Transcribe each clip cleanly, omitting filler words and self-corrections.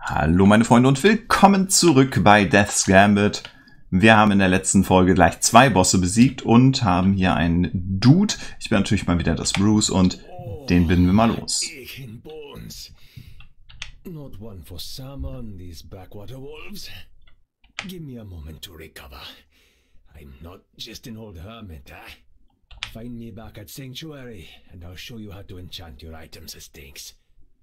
Hallo meine Freunde und willkommen zurück bei Death's Gambit. Wir haben in der letzten Folge gleich 2 Bosse besiegt und haben hier einen Dude. Ich bin natürlich mal wieder das Bruce und den binden wir mal los. Not one for salmon, these backwater wolves. Give me a moment to recover. I'm not just an old hermit, Find me back at Sanctuary, and I'll show you how to enchant your items as things.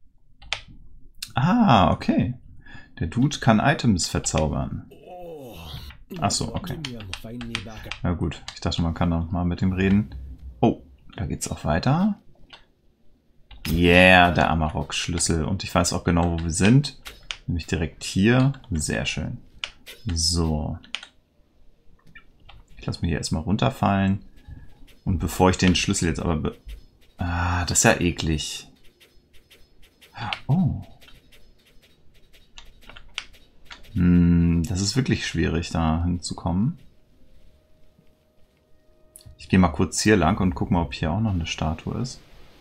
Ah, okay. Der Dude kann Items verzaubern. Ach so, okay. Na gut, ich dachte, man kann noch mal mit ihm reden. Oh, da geht's auch weiter. Yeah, der Amarok-Schlüssel. Und ich weiß auch genau, wo wir sind. Nämlich direkt hier. Sehr schön. So. Ich lasse mich hier erstmal runterfallen. Und bevor ich den Schlüssel jetzt aber... Ah, das ist ja eklig. Oh. Das ist wirklich schwierig, da hinzukommen. Ich gehe mal kurz hier lang und gucke mal, ob hier auch noch eine Statue ist.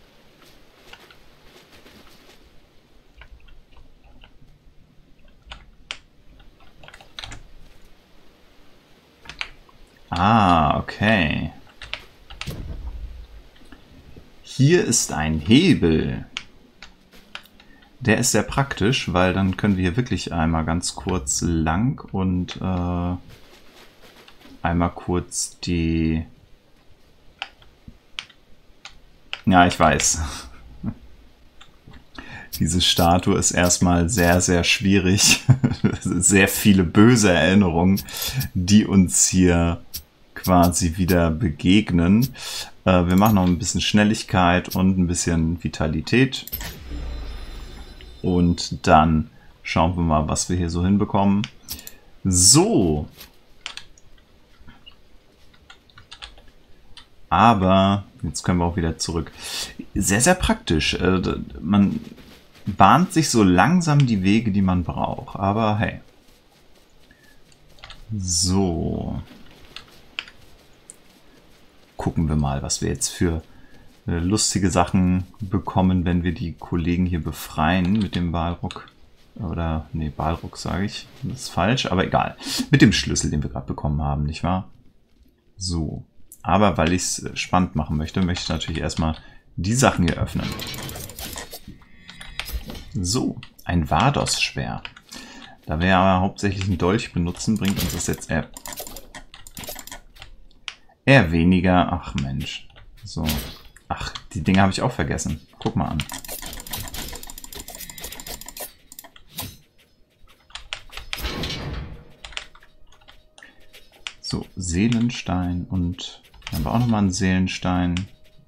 Ah, okay. Hier ist ein Hebel. Der ist sehr praktisch, weil dann können wir hier wirklich einmal ganz kurz lang und einmal kurz die... Ja, ich weiß. Diese Statue ist erstmal sehr, sehr schwierig. Sehr viele böse Erinnerungen, die uns hier quasi wieder begegnen. Wir machen noch ein bisschen Schnelligkeit und ein bisschen Vitalität. Und dann schauen wir mal, was wir hier so hinbekommen. So. Aber jetzt können wir auch wieder zurück. Sehr, sehr praktisch. Man bahnt sich so langsam die Wege, die man braucht. Aber hey. So. Gucken wir mal, was wir jetzt für lustige Sachen bekommen, wenn wir die Kollegen hier befreien mit dem Balrog. Oder, nee, Balrog sage ich. Das ist falsch, aber egal. Mit dem Schlüssel, den wir gerade bekommen haben, nicht wahr? So. Aber weil ich es spannend machen möchte, möchte ich natürlich erstmal die Sachen hier öffnen. So, ein Vados-Schwert. Da wir aber hauptsächlich einen Dolch benutzen, bringt uns das jetzt eher weniger. Ach Mensch. So. Ach, die Dinge habe ich auch vergessen. Guck mal an. So, Seelenstein und dann haben wir auch nochmal einen Seelenstein.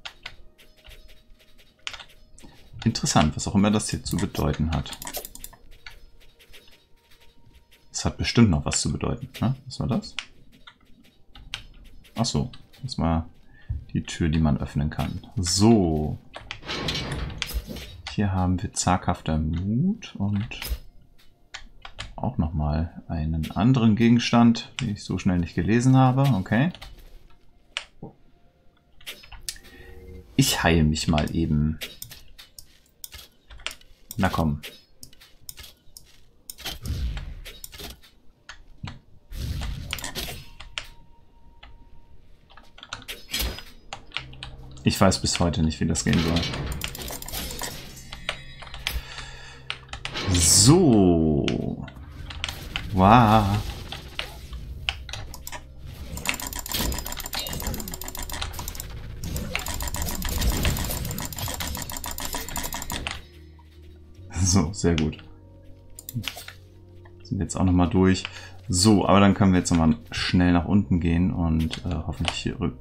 Interessant, was auch immer das hier zu bedeuten hat. Es hat bestimmt noch was zu bedeuten. Ne? Was war das? Ach so, das war die Tür, die man öffnen kann. So. Hier haben wir zaghafter Mut und auch nochmal einen anderen Gegenstand, den ich so schnell nicht gelesen habe. Okay. Ich heile mich mal eben. Na komm. Ich weiß bis heute nicht, wie das gehen soll. So. Wow. So, sehr gut. Sind jetzt auch nochmal durch. So, aber dann können wir jetzt nochmal schnell nach unten gehen und hoffentlich hier rüber.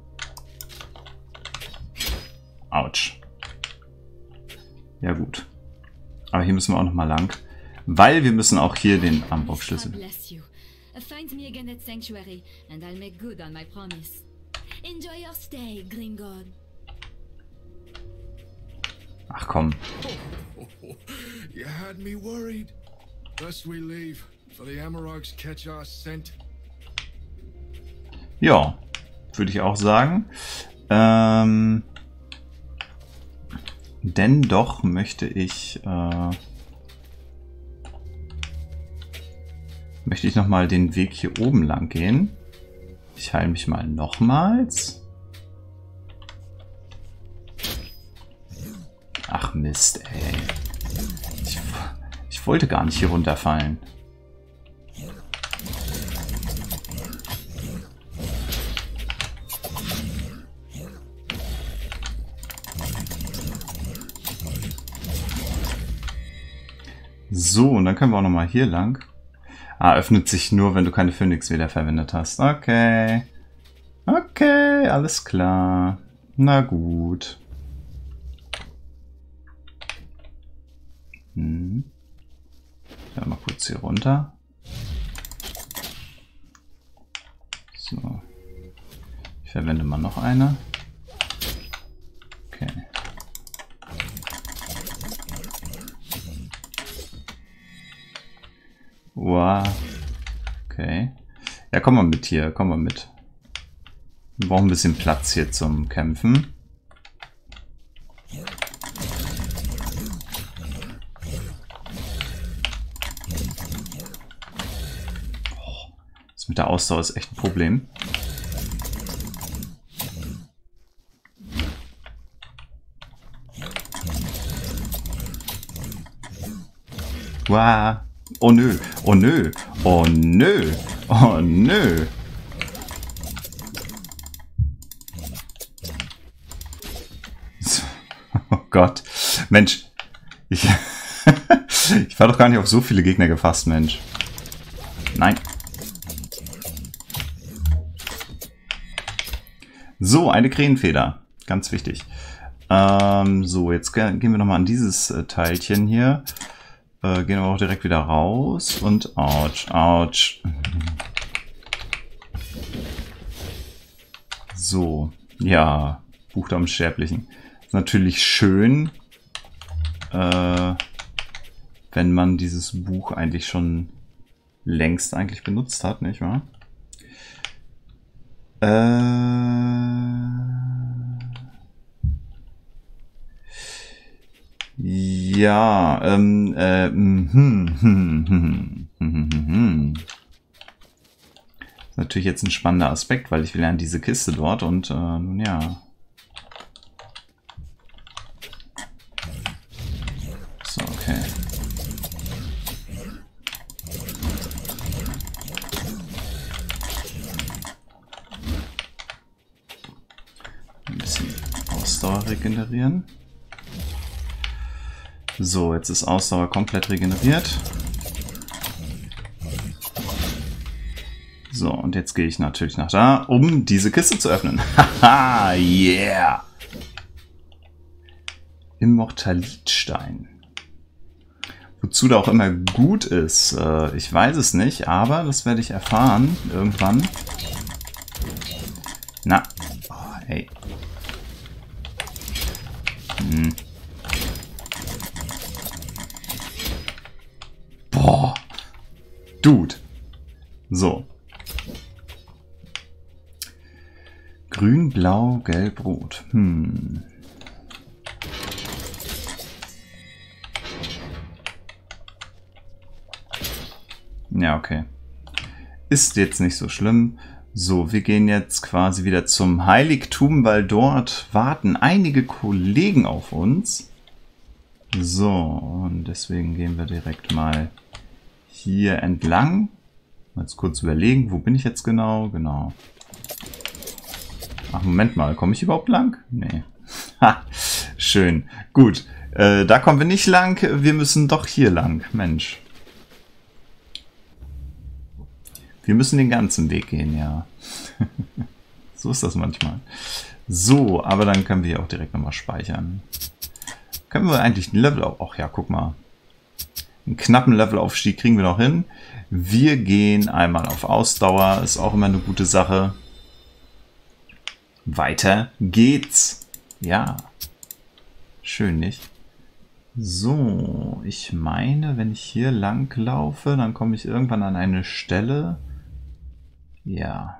Autsch. Ja gut. Aber hier müssen wir auch noch mal lang. Weil wir müssen auch hier den Amarok-Schlüssel. Ach komm. Ja, würde ich auch sagen. Denn doch möchte ich möchte ich nochmal den Weg hier oben lang gehen. Ich heile mich mal nochmals. Ach Mist, ey. Ich wollte gar nicht hier runterfallen. So, und dann können wir auch nochmal hier lang. Ah, öffnet sich nur, wenn du keine Phönix wieder verwendet hast. Okay. Okay, alles klar. Na gut. Ja, mal kurz hier runter. So. Ich verwende mal noch eine. Okay. Wow. Okay. Ja, komm mal mit hier. Komm mal mit. Wir brauchen ein bisschen Platz hier zum Kämpfen. Das mit der Ausdauer ist echt ein Problem. Wow. Oh nö. Oh nö. Oh nö. Oh nö. Oh Gott. Mensch. Ich war doch gar nicht auf so viele Gegner gefasst, Mensch. Nein. So, eine Krähenfeder. Ganz wichtig. So, jetzt gehen wir nochmal an dieses Teilchen hier. Gehen wir auch direkt wieder raus. Und ouch, ouch. So, ja. Buch der Unsterblichen. Ist natürlich schön, wenn man dieses Buch eigentlich schon längst eigentlich benutzt hat, nicht wahr? Ja, ist natürlich jetzt ein spannender Aspekt, weil ich will ja an diese Kiste dort und nun ja. So, okay. Ein bisschen Ausdauer regenerieren. So, jetzt ist Ausdauer komplett regeneriert. So, und jetzt gehe ich natürlich nach da, um diese Kiste zu öffnen. Haha, yeah! Immortalitstein. Wozu der auch immer gut ist, ich weiß es nicht, aber das werde ich erfahren irgendwann. Na, oh, hey. Boah. Dude. So. Grün, blau, gelb, rot. Ja, okay. Ist jetzt nicht so schlimm. So, wir gehen jetzt quasi wieder zum Heiligtum, weil dort warten einige Kollegen auf uns. So, und deswegen gehen wir direkt mal hier entlang. Jetzt kurz überlegen, wo bin ich jetzt genau? Genau. Ach, Moment mal, komme ich überhaupt lang? Nee. Ha, schön. Gut, da kommen wir nicht lang. Wir müssen doch hier lang. Mensch. Wir müssen den ganzen Weg gehen, ja. So ist das manchmal. So, aber dann können wir hier auch direkt nochmal speichern. Können wir eigentlich ein Level auf... Ach ja, guck mal. Einen knappen Levelaufstieg kriegen wir noch hin. Wir gehen einmal auf Ausdauer. Ist auch immer eine gute Sache. Weiter geht's. Ja. Schön, nicht? So, ich meine, wenn ich hier lang laufe, dann komme ich irgendwann an eine Stelle. Ja.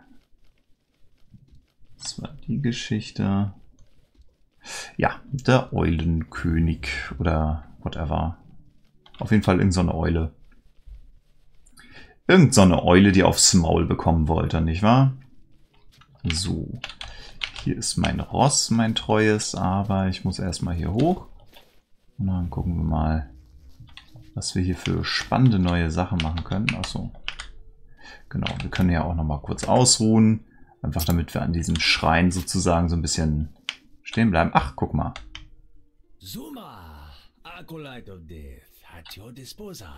Das war die Geschichte. Ja, der Eulenkönig oder whatever. Auf jeden Fall irgend so eine Eule. Irgend so eine Eule, die aufs Maul bekommen wollte, nicht wahr? So. Hier ist mein Ross, mein treues, aber ich muss erstmal hier hoch. Und dann gucken wir mal, was wir hier für spannende neue Sachen machen können. Achso. Genau, wir können ja auch nochmal kurz ausruhen. Einfach damit wir an diesem Schrein sozusagen so ein bisschen stehen bleiben. Ach, guck mal. Zuma, Acolyte of Death, at your disposal.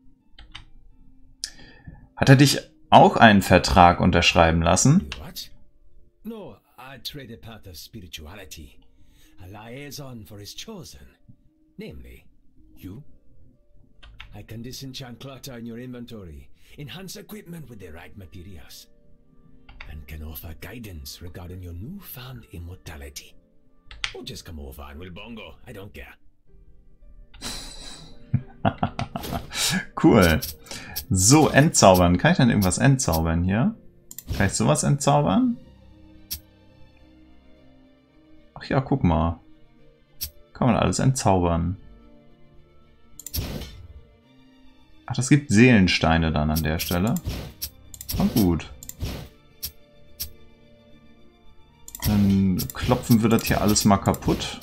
Hat er dich auch einen Vertrag unterschreiben lassen? What? No, I trade a path of spirituality. A liaison for his chosen. Namely, you. I can disenchant clutter in your inventory, enhance equipment with the right materials, and can offer guidance regarding your newfound immortality. Or just come over and we'll bongo. I don't care. Cool. So, entzaubern. Kann ich denn irgendwas entzaubern hier? Kann ich sowas entzaubern? Ach ja, guck mal. Kann man alles entzaubern. Ach, das gibt Seelensteine dann an der Stelle. Na gut. Dann klopfen wir das hier alles mal kaputt.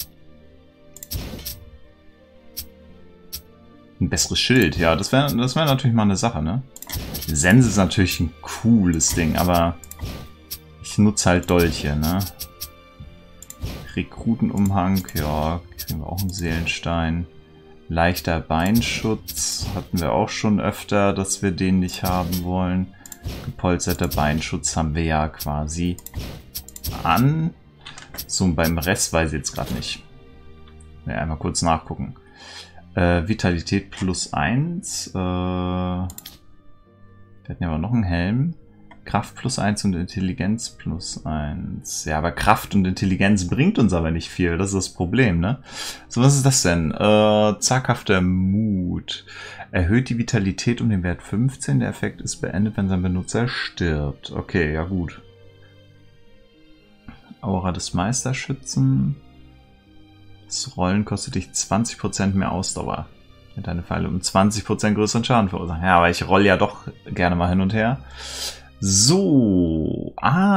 Ein besseres Schild, ja, das wär natürlich mal eine Sache, ne? Sense ist natürlich ein cooles Ding, aber ich nutze halt Dolche, ne? Rekrutenumhang, ja, kriegen wir auch einen Seelenstein. Leichter Beinschutz hatten wir auch schon öfter, dass wir den nicht haben wollen. Gepolsterter Beinschutz haben wir ja quasi an. So, und beim Rest weiß ich jetzt gerade nicht. Ja, einmal kurz nachgucken. Vitalität plus 1. Wir hatten ja aber noch einen Helm. Kraft plus 1 und Intelligenz plus 1. Ja, aber Kraft und Intelligenz bringt uns aber nicht viel. Das ist das Problem, ne? So, was ist das denn? Zaghafter Mut. Erhöht die Vitalität um den Wert 15. Der Effekt ist beendet, wenn sein Benutzer stirbt. Okay, ja gut. Aura des Meisterschützen. Das Rollen kostet dich 20% mehr Ausdauer. Wenn deine Pfeile um 20% größeren Schaden verursachen. Ja, aber ich roll ja doch gerne mal hin und her. So.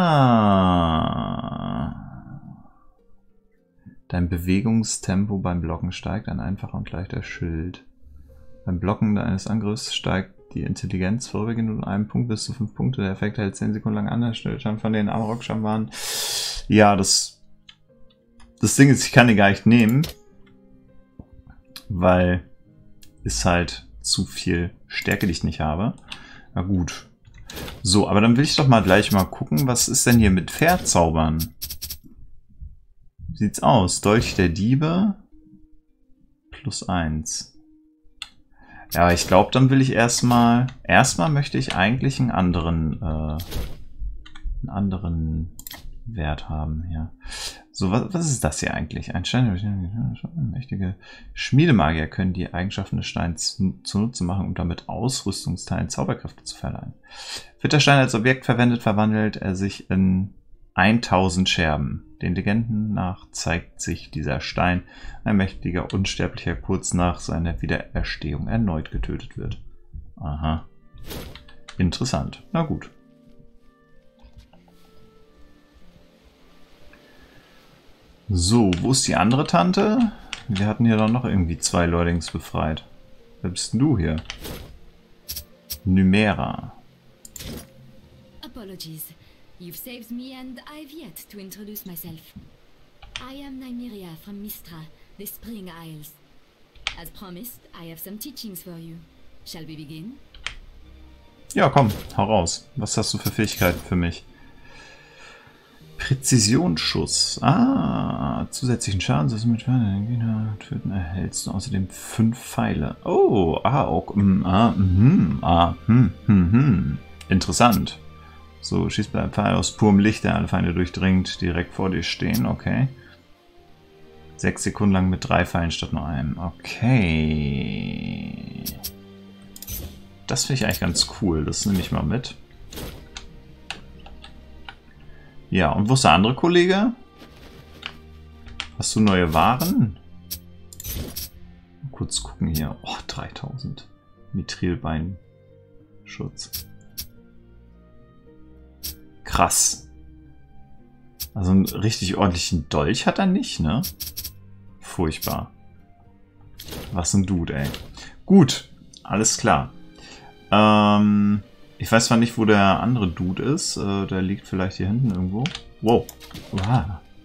Dein Bewegungstempo beim Blocken steigt. Ein einfacher und leichter Schild. Beim Blocken eines Angriffs steigt die Intelligenz vorübergehend um einen Punkt bis zu 5 Punkte. Der Effekt hält 10 Sekunden lang an. Der Stillstand von den Amarok-Schambaren. Ja, das Ding ist, ich kann den gar nicht nehmen, weil ist halt zu viel Stärke, die ich nicht habe. Na gut. So, aber dann will ich doch mal gleich mal gucken, was ist denn hier mit Verzaubern? Wie sieht's aus? Dolch der Diebe plus 1. Ja, aber ich glaube, dann will ich erstmal möchte ich eigentlich einen anderen Wert haben hier. So, was ist das hier eigentlich? Ein Stein, mächtige Schmiedemagier können die Eigenschaften des Steins zunutze machen, um damit Ausrüstungsteilen Zauberkräfte zu verleihen. Wird der Stein als Objekt verwendet, verwandelt er sich in 1000 Scherben. Den Legenden nach zeigt sich dieser Stein, ein mächtiger Unsterblicher, kurz nach seiner Wiedererstehung erneut getötet wird. Aha. Interessant. Na gut. So, wo ist die andere Tante? Wir hatten hier doch noch irgendwie 2 Leutings befreit. Wer bist denn du hier? Numera. Apologies. You've saved me and I've yet to introduce myself. I am Nymeria from Mistra, the Spring Isles. As promised, I have some teachings for you. Shall we begin? Ja, komm, hau raus. Was hast du für Fähigkeiten für mich? Präzisionsschuss. Zusätzlichen Schaden, das mit töten erhältst du außerdem 5 Pfeile. Oh, auch. Interessant. So, schießt bei einem Pfeil aus purem Licht, der alle Feinde durchdringt, direkt vor dir stehen. Okay. 6 Sekunden lang mit 3 Pfeilen statt nur einem. Okay. Das finde ich eigentlich ganz cool. Das nehme ich mal mit. Ja, und wo ist der andere Kollege? Hast du neue Waren? Mal kurz gucken hier. Oh, 3000. Mithrilbein. Schutz. Krass. Also einen richtig ordentlichen Dolch hat er nicht, ne? Furchtbar. Was ein Dude, ey. Gut, alles klar. Ich weiß zwar nicht, wo der andere Dude ist. Der liegt vielleicht hier hinten irgendwo. Wow. Wow.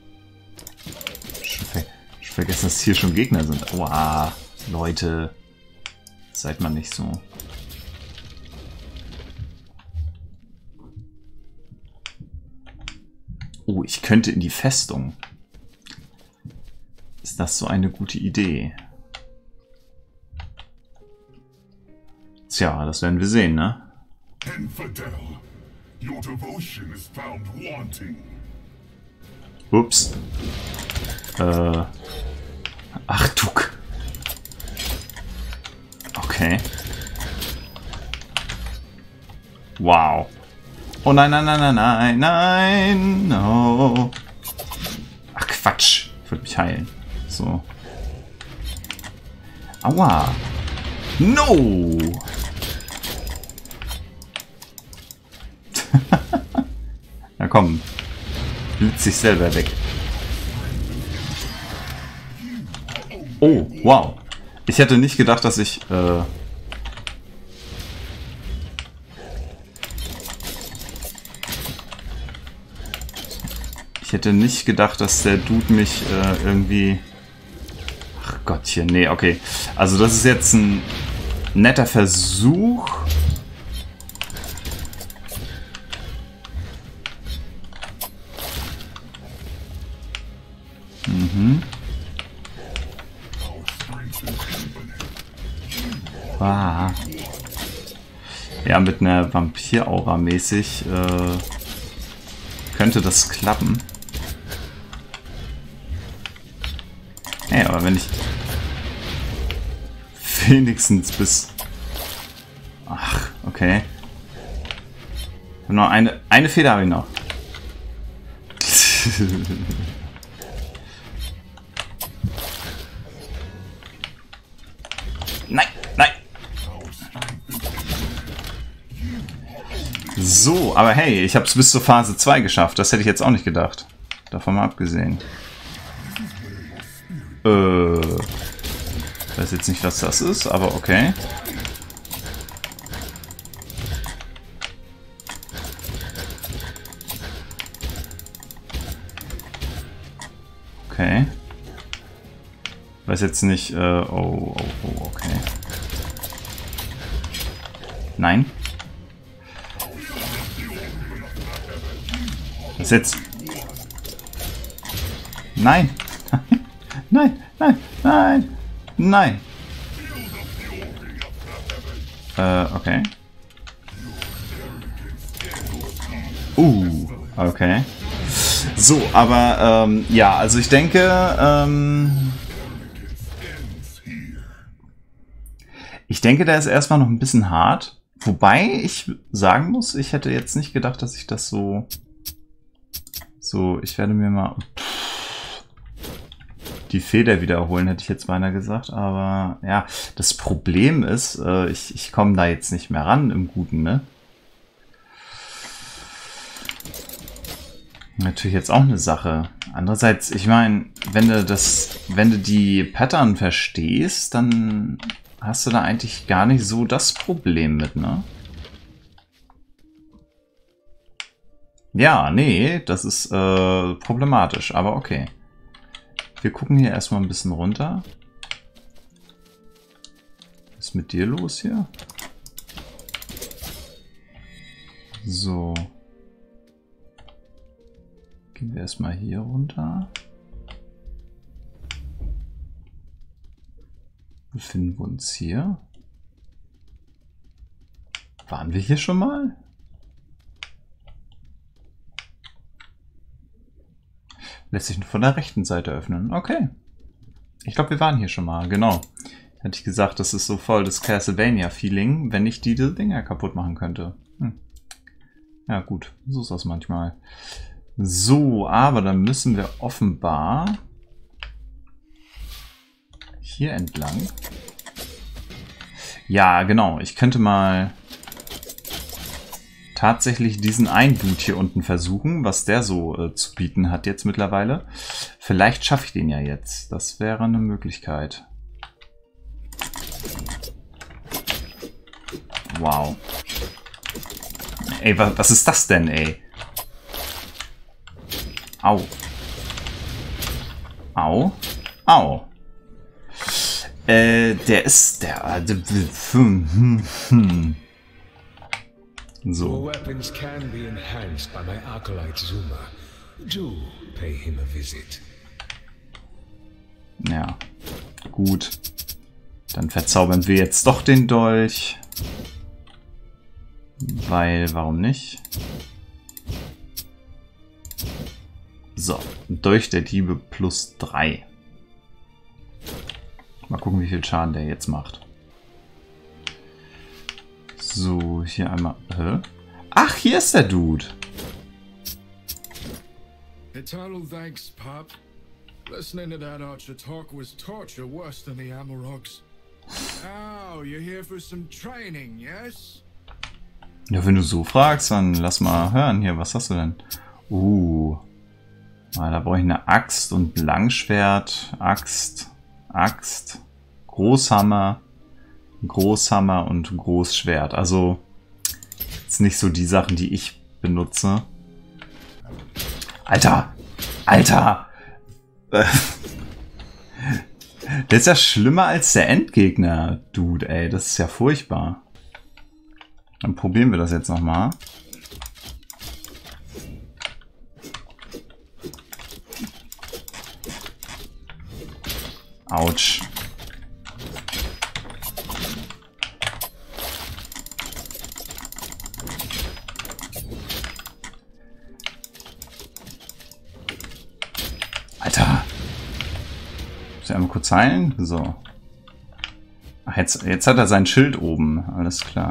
Schon vergessen, dass hier schon Gegner sind. Wow. Leute. Seid mal nicht so. Oh, ich könnte in die Festung. Ist das so eine gute Idee? Tja, das werden wir sehen, ne? Infidel, your devotion is found wanting. Ups. Ach du. Okay. Wow. Oh nein, nein, nein, nein, nein, nein, no. Ach Quatsch. Ich würde mich heilen. So. Aua. No. Na komm. Blitzt sich selber weg. Oh, wow. Ich hätte nicht gedacht, dass ich... Ich hätte nicht gedacht, dass der Dude mich irgendwie... Ach Gottchen, nee, okay. Also das ist jetzt ein netter Versuch. Mhm. Ah. Ja, mit einer Vampir-Aura mäßig könnte das klappen. Hey, aber wenn ich wenigstens bis... Ach, okay. Ich habe noch eine Feder habe ich noch. Nein, nein. So, aber hey, ich habe es bis zur Phase 2 geschafft. Das hätte ich jetzt auch nicht gedacht. Davon mal abgesehen. Ich weiß jetzt nicht, was das ist, aber okay. Okay. Ich weiß jetzt nicht, oh, okay. Nein. Was jetzt? Nein. Nein, nein, nein, nein. Okay. Okay. So, aber, ja, also ich denke, der ist erstmal noch ein bisschen hart. Wobei ich sagen muss, ich hätte jetzt nicht gedacht, dass ich das so... So, ich werde mir mal... die Feder wiederholen, hätte ich jetzt beinahe gesagt. Aber ja, das Problem ist, ich komme da jetzt nicht mehr ran im Guten, ne? Natürlich jetzt auch eine Sache. Andererseits, ich meine, wenn du die Pattern verstehst, dann hast du da eigentlich gar nicht so das Problem mit, ne? Ja, nee, das ist problematisch, aber okay. Wir gucken hier erstmal ein bisschen runter. Was ist mit dir los hier? So. Gehen wir erstmal hier runter. Befinden wir uns hier? Waren wir hier schon mal? Lässt sich von der rechten Seite öffnen. Okay. Ich glaube, wir waren hier schon mal. Genau. Hätte ich gesagt, das ist so voll das Castlevania-Feeling, wenn ich diese Dinger kaputt machen könnte. Ja gut, so ist das manchmal. So, aber dann müssen wir offenbar hier entlang. Ja, genau. Ich könnte mal tatsächlich diesen einen Dude hier unten versuchen, was der so zu bieten hat jetzt mittlerweile. Vielleicht schaffe ich den ja jetzt. Das wäre eine Möglichkeit. Wow. Ey, was ist das denn, ey? Au. Au. Au. Der ist der... So. Your weapons can be enhanced by my acolyte Zuma. Do pay him a visit. Ja, gut. Dann verzaubern wir jetzt doch den Dolch. Weil, warum nicht? So, Dolch der Diebe plus 3. Mal gucken, wie viel Schaden der jetzt macht. So, hier einmal... Hä? Ach, hier ist der Dude. Eternal thanks, Pop. Listening to that archer talk was torture worse than the Amaroks. Oh, you're here for some training, yes? Ja, wenn du so fragst, dann lass mal hören hier. Was hast du denn? Da brauche ich eine Axt und Langschwert. Axt, Großhammer, Großhammer und Großschwert. Also jetzt nicht so die Sachen, die ich benutze. Alter! Alter! Der ist ja schlimmer als der Endgegner, Dude, ey. Das ist ja furchtbar. Dann probieren wir das jetzt nochmal. Autsch. Alter. Muss ich einmal kurz heilen? So. Ach, jetzt hat er sein Schild oben. Alles klar.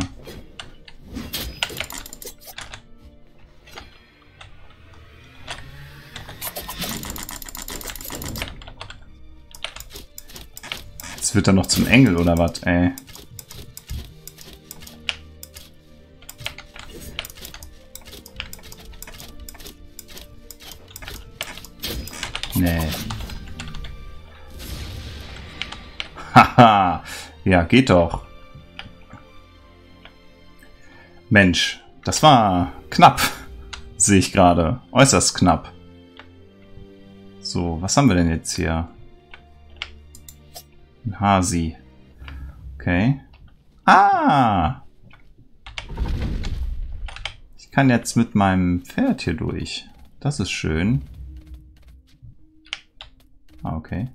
Jetzt wird er noch zum Engel oder was, ey. Nee. Haha. Ja, geht doch. Mensch, das war knapp. Sehe ich gerade. Äußerst knapp. So, was haben wir denn jetzt hier? Ein Hasi. Okay. Ah! Ich kann jetzt mit meinem Pferd hier durch. Das ist schön. Ah, okay.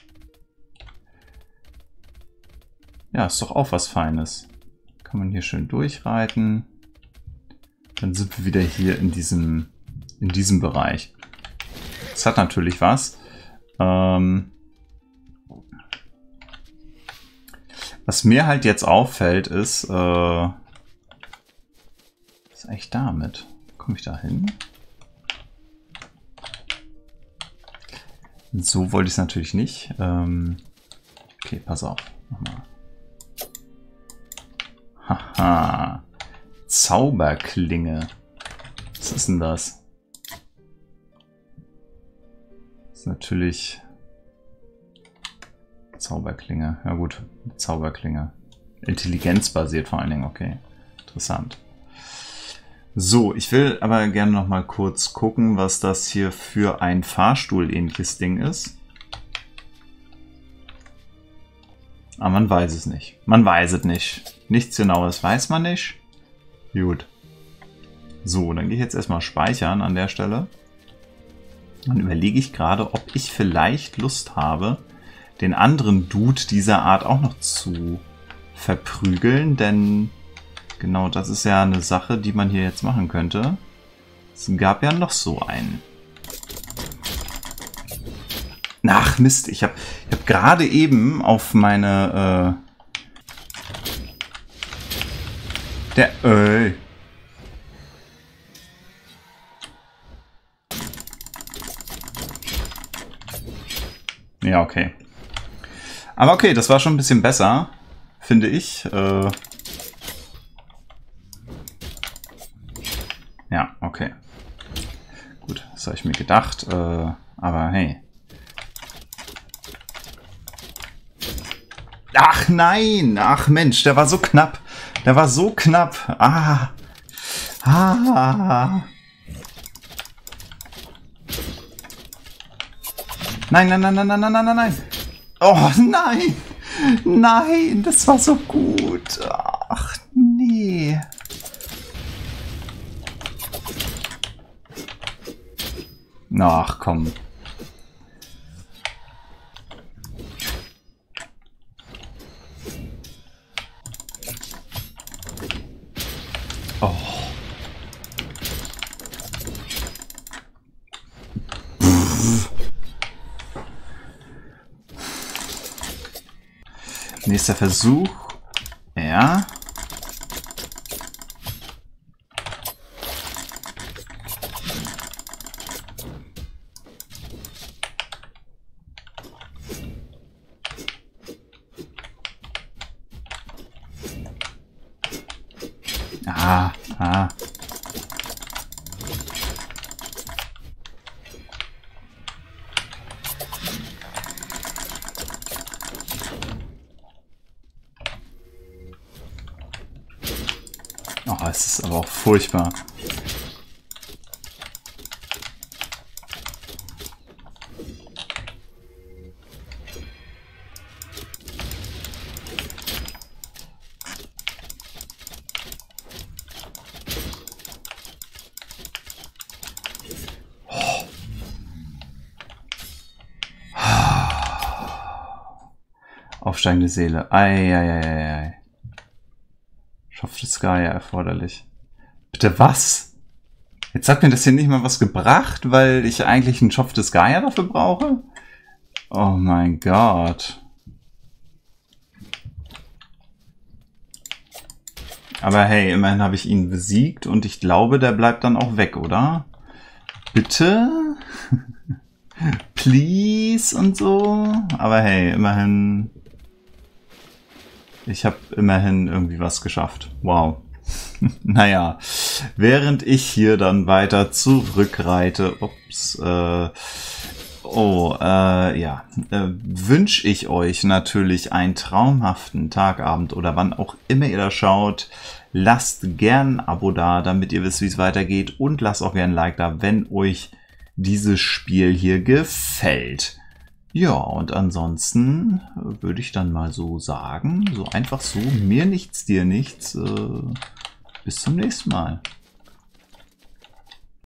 Ja, ist doch auch was Feines. Kann man hier schön durchreiten. Dann sind wir wieder hier in diesem Bereich. Das hat natürlich was. Was mir halt jetzt auffällt, ist, was ist eigentlich damit? Komme ich da hin? So wollte ich es natürlich nicht. Okay, pass auf. Nochmal. Haha. Zauberklinge. Was ist denn das? Das ist natürlich... Zauberklinge. Ja gut, Zauberklinge. Intelligenzbasiert vor allen Dingen, okay. Interessant. So, ich will aber gerne noch mal kurz gucken, was das hier für ein Fahrstuhl-ähnliches Ding ist. Aber man weiß es nicht. Man weiß es nicht. Nichts Genaues weiß man nicht. Gut. So, dann gehe ich jetzt erstmal speichern an der Stelle. Dann überlege ich gerade, ob ich vielleicht Lust habe, den anderen Dude dieser Art auch noch zu verprügeln, denn genau das ist ja eine Sache, die man hier jetzt machen könnte. Es gab ja noch so einen. Ach Mist, ich hab gerade eben auf meine Ja, okay. Aber okay, das war schon ein bisschen besser, finde ich. Okay. Gut, das habe ich mir gedacht. Aber hey. Ach nein! Ach Mensch, der war so knapp. Der war so knapp. Ah. Ah. Nein, nein, nein, nein, nein, nein, nein, nein. Oh nein. Nein, das war so gut. Ach nee. Ach komm. Oh. Nächster Versuch. Ja. Ah, ah. Oh, es ist aber auch furchtbar. Aufsteigende Seele. Ei. Schopftes Gaia erforderlich. Bitte was? Jetzt hat mir das hier nicht mal was gebracht, weil ich eigentlich einen Schopf des Gaia dafür brauche? Oh mein Gott. Aber hey, immerhin habe ich ihn besiegt und ich glaube, der bleibt dann auch weg, oder? Bitte? Please und so? Aber hey, immerhin... Ich habe immerhin irgendwie was geschafft. Wow. Naja, während ich hier dann weiter zurückreite, wünsche ich euch natürlich einen traumhaften Tagabend oder wann auch immer ihr das schaut. Lasst gern ein Abo da, damit ihr wisst, wie es weitergeht, und lasst auch gern ein Like da, wenn euch dieses Spiel hier gefällt. Ja, und ansonsten würde ich dann mal so sagen, so einfach so, mir nichts, dir nichts. Bis zum nächsten Mal.